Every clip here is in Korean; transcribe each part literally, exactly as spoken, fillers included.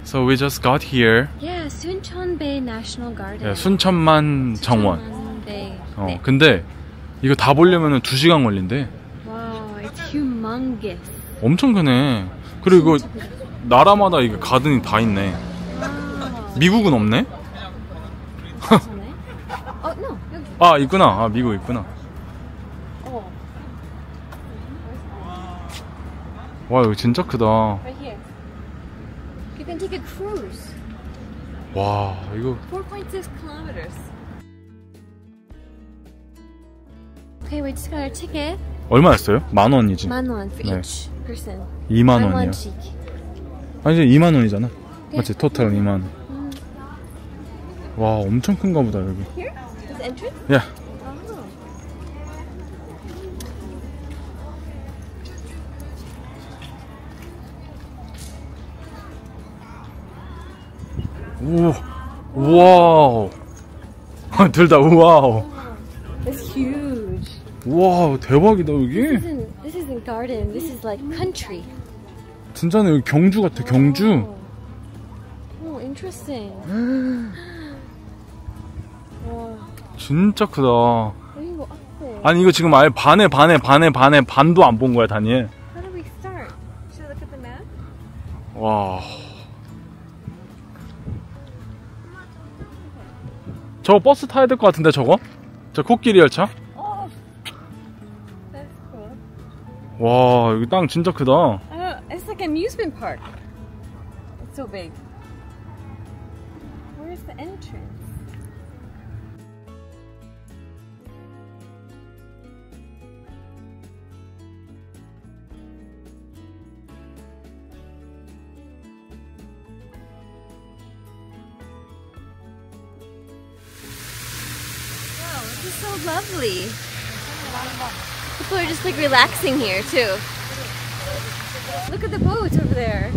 So we just got here. Yeah, Suncheon Bay National Garden. 네, 순천만 정원. Suncheon Bay. 어, 네. 근데 이거 다 보려면 두 시간 걸린대. Wow, it's humongous. 엄청 크네. 그리고 이거 나라마다 이게 가든이 다 있네. Wow. 미국은 없네? Oh no, 여기. 아, 있구나. 아, 미국 있구나. Oh. 와, 여기 진짜 크다. Right here. You can take a cruise. 와, 이거 four point six kilometers. Okay, we just got our ticket. 얼마였어요? 만 원이지. 만 원 for 네. each person. 이만 One 원이요. cheek. 아니, 이제 이만 원이잖아. 네. 맞지? 토탈 이만 원. 음. 와, 엄청 큰가 보다, 여기. Here? Is the entrance? 야. 오, 와우. 둘 다 와우. It's huge. 와, 대박이다, 여기. This isn't, this isn't garden. This is like country. 진짜네, 여기 경주 같아, 경주. Oh, interesting. 와, 진짜 크다. 여기 뭐 앞에. 아니, 이거 지금 아예 반에 반에 반에 반에 반도 안 본 거야, 다니엘. How do we start? Should I look at the map? 와. 저거 버스 타야 될 것 같은데, 저거? 저 코끼리 열차? Oh, that's cool. 와, 여기 땅 진짜 크다. I don't, it's like an amusement park. It's so big. Where's the entrance? Wow, this is so lovely. People are just like relaxing here too. Look at the boats over there.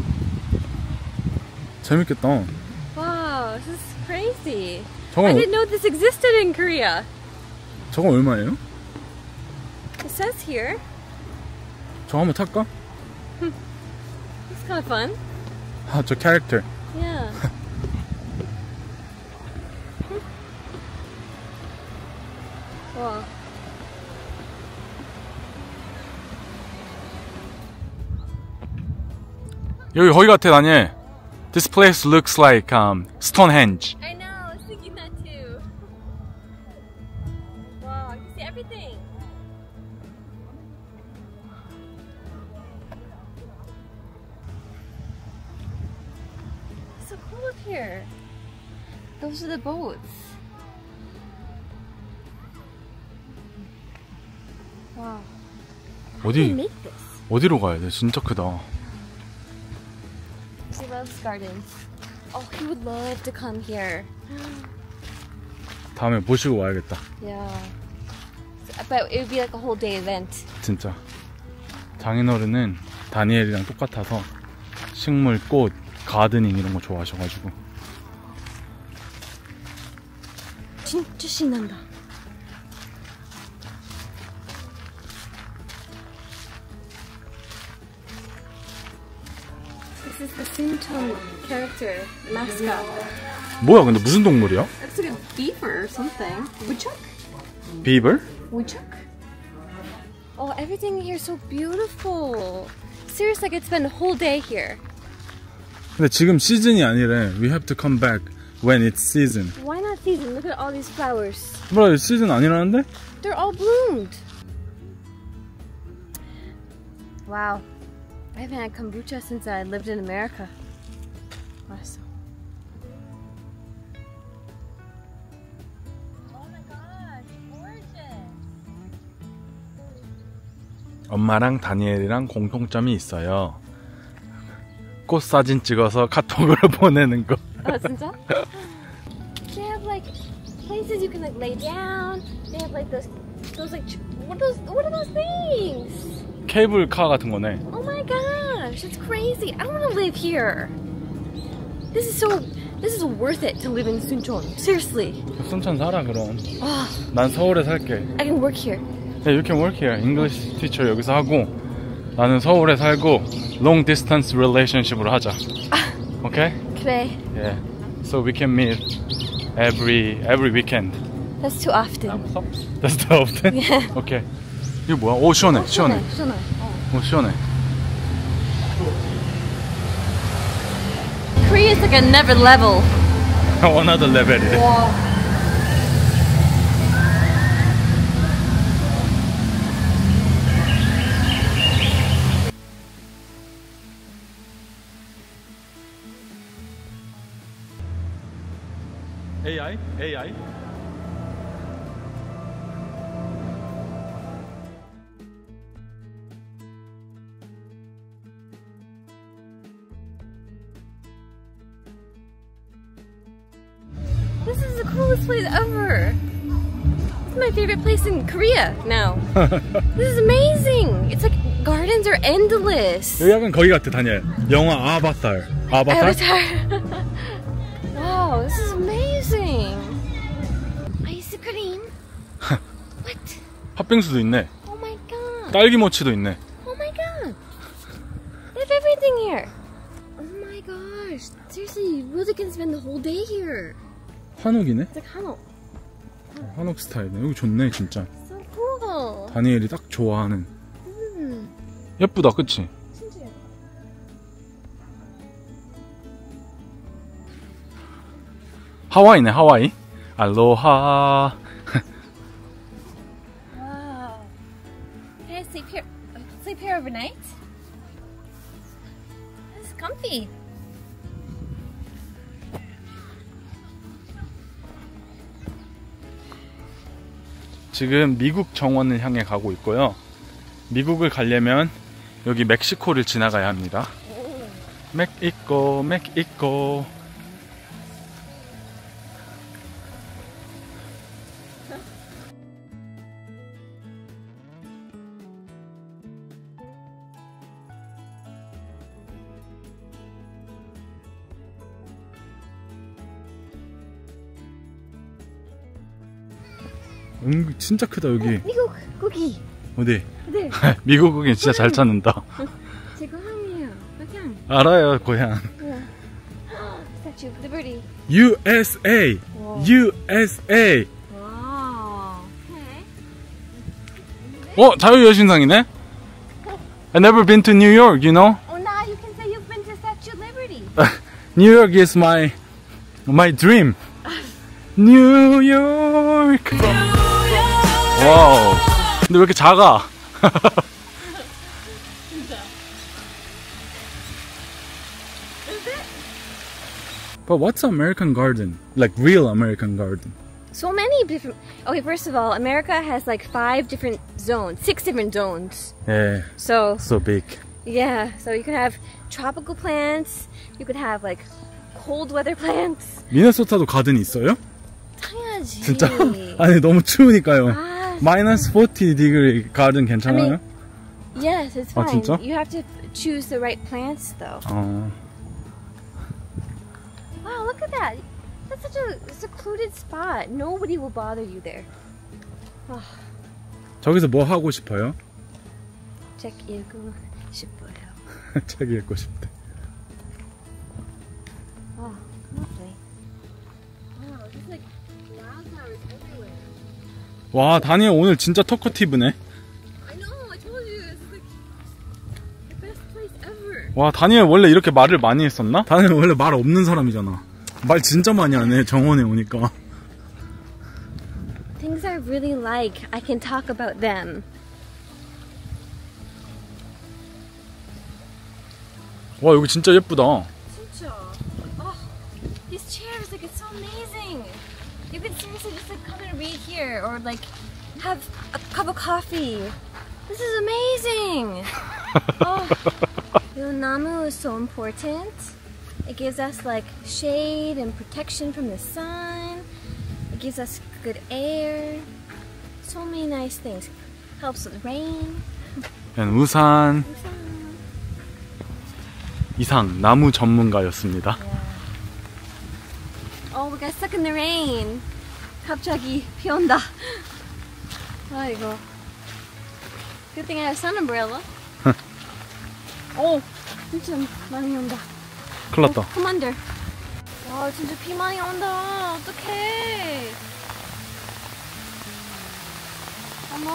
재밌겠다. Wow, this is crazy. 저건, I didn't know this existed in Korea. 저건 얼마예요? It says here. 저거 한번 탈까? It's kind of fun. 아, 저 캐릭터. Yeah. Wow. 여기 거기 같아, 다니엘. This place looks like um, Stonehenge. I know, I was thinking that too. Wow, you see everything. It's so cool up here. Those are the boats. Wow. How do you 어디, make this? 어디로 가야 돼? 진짜 크다. He loves gardens. Oh, he would love to come here. 다음에 모시고 와야겠다. Yeah. But it would be like a whole day event. 진짜. 장인어른은 다니엘이랑 똑같아서 식물, 꽃, 가드닝 이런 거 좋아하셔가지고. 진짜 신난다. This is the Suncheon character, the mascot. 뭐야, 근데 무슨 동물이야? Looks like a beaver or something. Woodchuck? 비버? Woodchuck? Oh, everything here is so beautiful. Seriously, I could spend a whole day here. 근데 지금 시즌이 아니래. We have to come back when it's season. Why not season? Look at all these flowers. 뭐야, 시즌 아니라는데? They're all bloomed. Wow. I haven't had kombucha since I lived in America. Awesome. Oh my gosh, gorgeous. 엄마랑 다니엘이랑 공통점이 있어요. 꽃 사진 찍어서 카톡으로 보내는 거. Oh, 진짜? They have like places you can like lay down. They have like those, those like, what are those, what are those things? 케이블카 같은 거네. Oh my gosh, it's crazy. I don't want to live here. This is so, this is worth it to live in Suncheon. Seriously. 순천 살아, 그럼. Oh, 난 서울에 살게. I can work here. Yeah, you can work here. English teacher 여기서 하고 나는 서울에 살고 long distance relationship으로 하자. Okay? 그래. Yeah. So we can meet every every weekend. That's too often. That's too often? Yeah. Okay. 이거 뭐야? 오 시원해. 시원해. 시원해. 오 시원해. Korea is like another level. Another level이래. 와. 에이아이? 에이아이? This is the coolest place ever. This is my favorite place in Korea now. This is amazing. It's like gardens are endless. 여기 약간 거기 같아, 다니엘. 영화 아바타. 아바타? Avatar. Wow, this is amazing. Ice cream. What? 팥빙수도 있네. Oh my god. 딸기 모치도 있네. Oh my god. They have everything here. Oh my gosh. Seriously, you really can spend the whole day here. 한옥이네? It's like 한옥. 한옥 스타일이네. 여기 좋네, 진짜. So cool. 다니엘이 딱 좋아하는. 음. 예쁘다, 그치? 진짜 예뻐. 하와이네, 하와이. 알로하. Wow. Can I sleep here? Sleep here overnight? This is comfy. 지금 미국 정원을 향해 가고 있고요. 미국을 가려면 여기 멕시코를 지나가야 합니다. 멕시코, 멕시코. 음, 진짜 크다 여기. 미국 고기. 어디? 네. 미국 고기 진짜 잘 찾는다. 제 고향이에요. 고향. 알아요, 고향. Statue of Liberty. 유에스에이. 와. 유에스에이. 와우. 어, 자유여신상이네? I never been to New York, you know? Oh, now you can say you've been to Statue of Liberty. New York is my my dream. New York. 와우. 근데 왜 이렇게 작아? But what's American Garden? Like real American Garden? So many different. Okay, first of all, America has like five different zones, six different zones. Yeah, So so big. yeah, so you can have tropical plants. You could have like cold weather plants. 미네소타도 가든 있어요? 당연하지. 진짜? 아니 너무 추우니까요. 아, 마이너스 사십 디그리 가든 괜찮아요? yes, it's 아, fine. 진짜? You have to choose the right plants, though. 어. Wow, look at that. That's such a secluded spot. Nobody will bother you there. Oh, 저기서 뭐 하고 싶어요? 책 읽고 싶어요. 책 읽고 싶대. Oh, lovely. Wow, there's like wildflowers everywhere. 와, 다니엘 오늘 진짜 토커티브네. I know, I told you, this is like the best place ever. 와, 다니엘 원래 이렇게 말을 많이 했었나? 다니엘 원래 말 없는 사람이잖아. 말 진짜 많이 하네, 정원에 오니까. Things I really like, I can talk about them. 와, 여기 진짜 예쁘다. 진짜. Oh, these chairs, like it's so amazing. You can seriously just like come and read here or like have a cup of coffee. This is amazing. Oh, the namu is so important. It gives us like shade and protection from the sun. It gives us good air. So many nice things. Helps with rain. 우산 이상 나무 전문가였습니다. Oh, we got stuck in the rain. 갑자기 비 온다. 아이고. Good thing I have sun umbrella. 오, 진짜 많이 온다. 큰일 났다. 커만더. 와 진짜 비 많이 온다. 어떡해. 어머.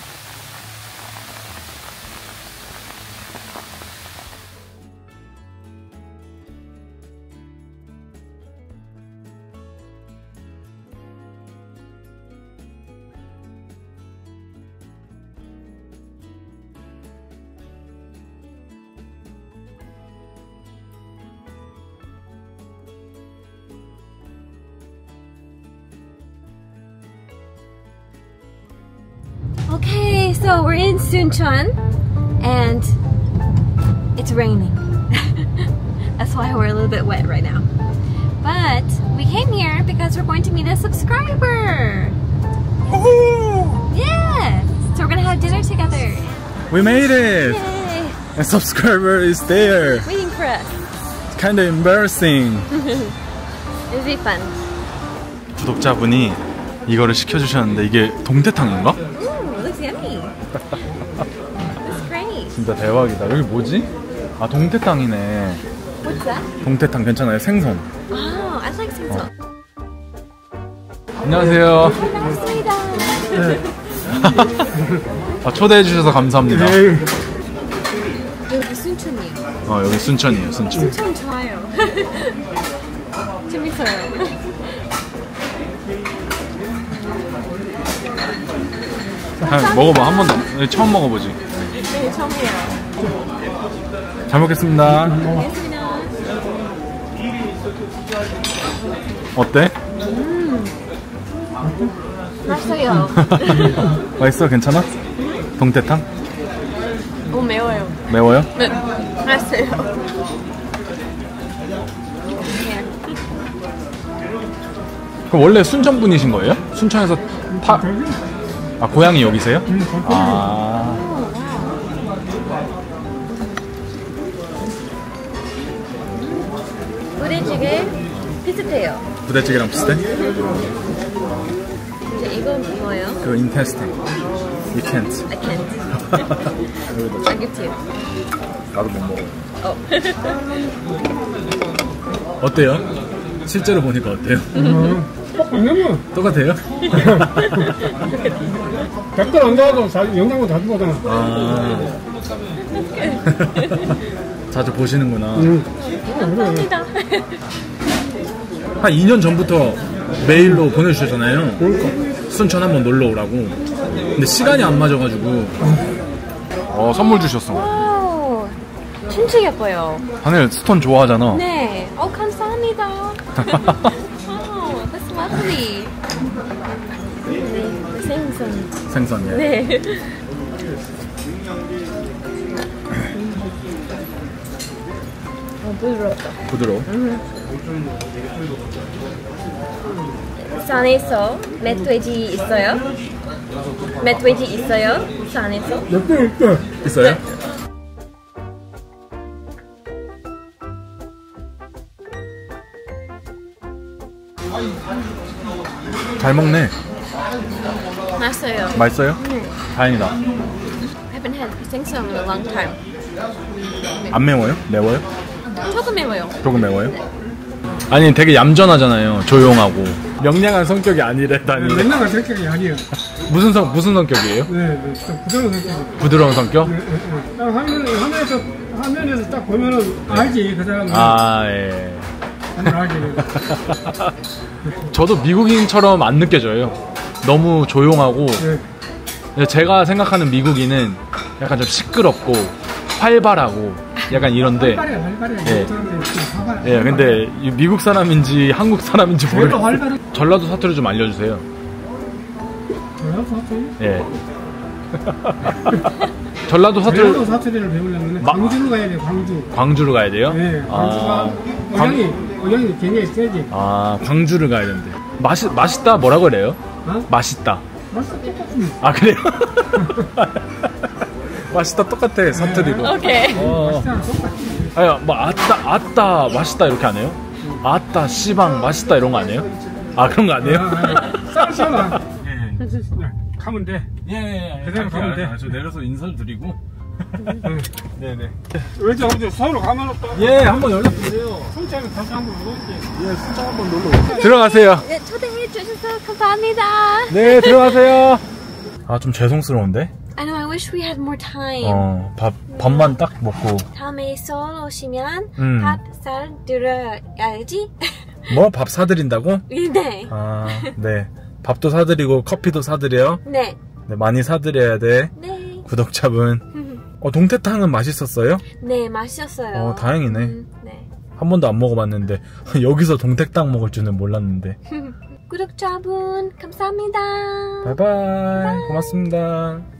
Okay, so we're in Suncheon and it's raining. That's why we're a little bit wet right now. But we came here because we're going to meet a subscriber. Yes! So we're gonna have dinner together. We made it! Yay! A subscriber is there. Waiting for us. It's kind of embarrassing. It'll be fun. 구독자분이 이거를 시켜주셨는데 이게 동태탕인가? Ooh, looks yummy. That's great. 진짜 대박이다. 여기 뭐지? 아 동태탕이네. What's that? 동태탕 괜찮아요? 생선. Oh, I like 생선. 안녕하세요. 반갑습니다. 아, 초대해 주셔서 감사합니다. 여기 순천이에요. 어, 여기 순천이에요. 순천. 순천 좋아요. 재밌어요. 한, 먹어봐. 한 번도 처음 먹어보지. 네, 처음이에요. 잘 먹겠습니다. 알겠습니다. 어때? 음. 맛있어요. 맛있어? 괜찮아? 동태탕? 너무 매워요. 매워요? 네. 맛있어요. 그럼 원래 순천 분이신 거예요? 순천에서 타... 아, 고향이 여기세요? 아. 부대찌개 비슷해요. 부대찌개랑 비슷해? 이제 이건 뭐예요? 그 intestine. You can't. I can't. I'll give to you. 나도 못 먹어요. 어. 어때요? 실제로 보니까 어때요? 똑같냐면 똑같아요? 댓글 안 달아도 영상으로 다 주거든. 아. 자주 보시는구나. 응. 감사합니다. 한 이 년 전부터 메일로 보내주셨잖아요. 그러니까. 순천 한번 놀러 오라고. 근데 시간이 안 맞아가지고. 어, 선물 주셨어. 와우. 진짜 예뻐요. 하늘 스톤 좋아하잖아. 네. 어, 감사합니다. 와우, that's lovely. 네, 생선. 생선이에요. 네. 어, 부드럽다. 부드러워. 산에서 멧돼지 있어요? 멧돼지 있어요? 산에서? 몇개 있대. 있어요? 잘 먹네. 맛있어요. 맛있어요? 네. 다행이다. Haven't had 생선 in a long time. 안 매워요? 매워요? 조금 매워요. 조금 매워요? 아니 되게 얌전하잖아요. 조용하고 명량한 성격이 아니래다니. 맨날 성격이 아니에요. 무슨 성 무슨 성격이에요? 네, 네, 좀 부드러운 성격이. 부드러운 성격? 네, 네, 네. 딱 화면, 화면에서, 화면에서 딱 보면은 알지, 그 사람은. 아 예. 알지. 저도 미국인처럼 안 느껴져요. 너무 조용하고. 네. 제가 생각하는 미국인은 약간 좀 시끄럽고 활발하고 약간 이런데. 활발해, 활발해. 예. 활발해. 예, 근데 이 미국 사람인지 한국 사람인지 제가 모르겠어요. 활발해. 전라도 사투리 좀 알려주세요. 전라도 사투리? 예. 전라도 사투리. 전라도 사투리를 배우려면 마- 광주로 가야 돼, 광주. 광주로 가야 돼요? 네, 광주가 아, 의향이, 의향이 굉장히 세지. 아, 광주를 가야 된대. 맛있, 맛있다 뭐라 그래요? 어? 맛있다. 맛있어, 똑같습니다. 아, 그래요? 맛있다 똑같아, 사투리로. 오케이. 어. 맛있잖아, 똑같지. 아니, 뭐, 아따, 아따, 맛있다 이렇게 안 해요? 아따, 씨방, 맛있다 이런 거 안 해요? 아, 그런 거 안 해요? 쌀쌀아. 가면 돼. 예, 예, 예. 그대로 가면 돼. 저 내려서 인사를 드리고. 네네. 언제 언제 서울 가면 또. 예, 한번 연락주세요. 순천에 다시 한번 오던지. 예, 순천 한번 놀러 오세요. 들어가세요. 네, 초대해 주셔서 감사합니다. 네, 들어가세요. 아, 좀 죄송스러운데? I know, I wish we had more time. 어, 밥, 밥만 딱 먹고. 다음에 서울 오시면 음. 밥 사드려야지. 뭐? 밥 사드린다고? 네. 아, 네. 밥도 사드리고 커피도 사드려요. 네. 네, 많이 사드려야 돼. 네. 구독자분. 어, 동태탕은 맛있었어요? 네, 맛있었어요. 어, 다행이네. 음, 네. 한 번도 안 먹어봤는데 여기서 동태탕 먹을 줄은 몰랐는데. 구독자분 감사합니다. 바이바이. 고맙습니다.